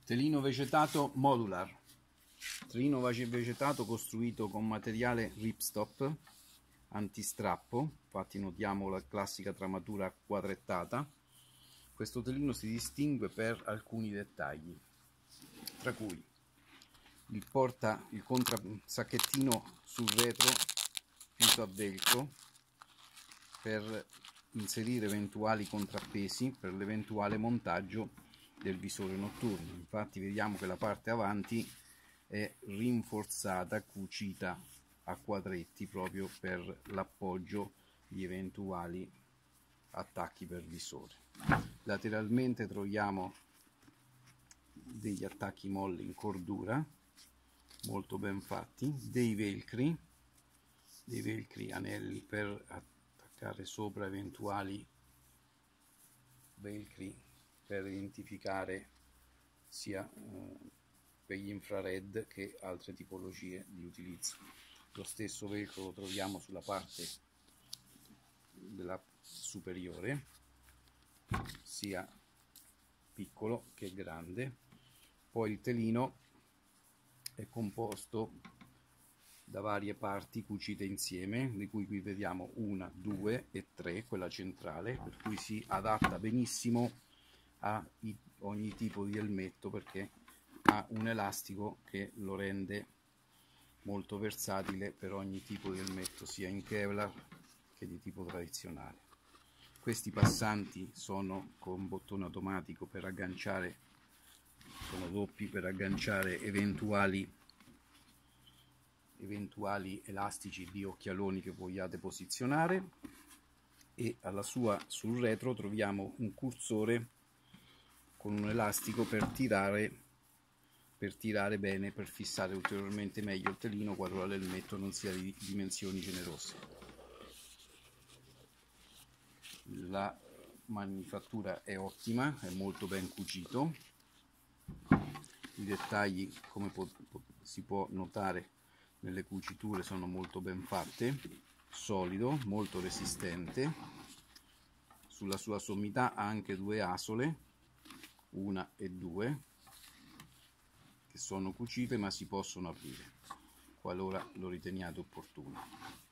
Telino vegetato modular. Telino vegetato costruito con materiale ripstop antistrappo, infatti notiamo la classica tramatura quadrettata. Questo telino si distingue per alcuni dettagli, tra cui il contrasacchettino sul retro chiuso a velcro per inserire eventuali contrappesi per l'eventuale montaggio del visore notturno. Infatti vediamo che la parte avanti è rinforzata, cucita a quadretti proprio per l'appoggio di eventuali attacchi per visore. Lateralmente troviamo degli attacchi molli in cordura molto ben fatti, dei velcri anelli per attaccare sopra eventuali velcri per identificare sia per gli infrared che altre tipologie di utilizzo. Lo stesso velcro lo troviamo sulla parte della superiore, sia piccolo che grande. Poi il telino è composto da varie parti cucite insieme, di cui qui vediamo 1, 2 e 3, quella centrale, per cui si adatta benissimo a ogni tipo di elmetto, perché ha un elastico che lo rende molto versatile per ogni tipo di elmetto, sia in Kevlar che di tipo tradizionale. Questi passanti sono con bottone automatico per agganciare, sono doppi per agganciare eventuali elastici di occhialoni che vogliate posizionare, e sul retro troviamo un cursore con un elastico per tirare bene, per fissare ulteriormente meglio il telino qualora l'elmetto non sia di dimensioni generose. La manifattura è ottima, è molto ben cucito, i dettagli, come si può notare nelle cuciture, sono molto ben fatte, solido, molto resistente. Sulla sua sommità ha anche due asole, 1 e 2, che sono cucite ma si possono aprire qualora lo riteniate opportuno.